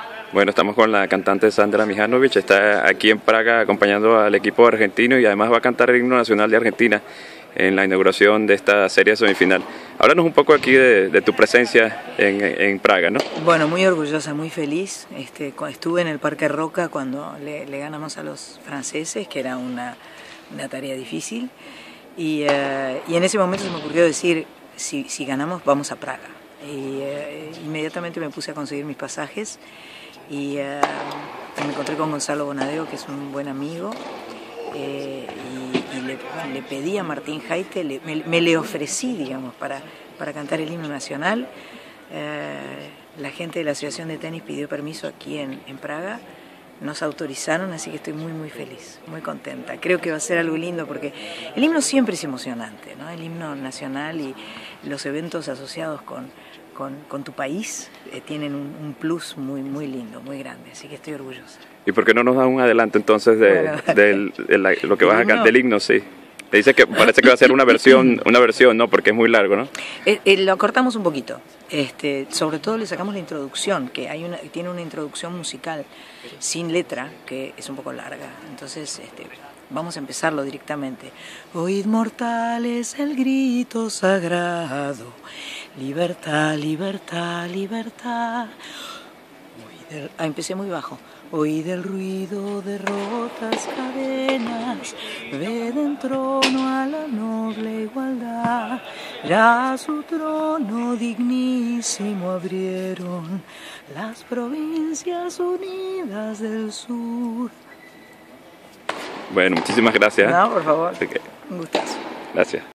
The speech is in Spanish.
Bueno, estamos con la cantante Sandra Mihanovic, está aquí en Praga acompañando al equipo argentino y además va a cantar el himno nacional de Argentina en la inauguración de esta serie semifinal. Háblanos un poco aquí de tu presencia en Praga, ¿no? Bueno, muy orgullosa, muy feliz. Estuve en el Parque Roca cuando le ganamos a los franceses, que era una tarea difícil, y en ese momento se me ocurrió decir, si ganamos vamos a Praga. Inmediatamente me puse a conseguir mis pasajes y me encontré con Gonzalo Bonadeo, que es un buen amigo, y le pedí a Martín Jaite, me le ofrecí, digamos, para cantar el himno nacional. La gente de la Asociación de Tenis pidió permiso aquí en Praga, nos autorizaron, así que estoy muy feliz, muy contenta. Creo que va a ser algo lindo porque el himno siempre es emocionante, ¿no? El himno nacional y los eventos asociados con tu país tienen un plus muy lindo, muy grande, así que estoy orgullosa. ¿Y por qué no nos das un adelanto entonces de lo que vas a cantar del himno? Sí. Te dice que parece que va a ser una versión, ¿no? Porque es muy largo, ¿no? Lo acortamos un poquito. Sobre todo le sacamos la introducción, que tiene una introducción musical sin letra, que es un poco larga. Entonces, vamos a empezarlo directamente. Oíd mortales el grito sagrado, libertad, libertad, libertad. Empecé muy bajo. Oíd el ruido de rotas cadenas, ved en trono a la noble igualdad, ya su trono dignísimo abrieron las provincias unidas del sur. Bueno, muchísimas gracias. No, por favor, un gustazo. Gracias.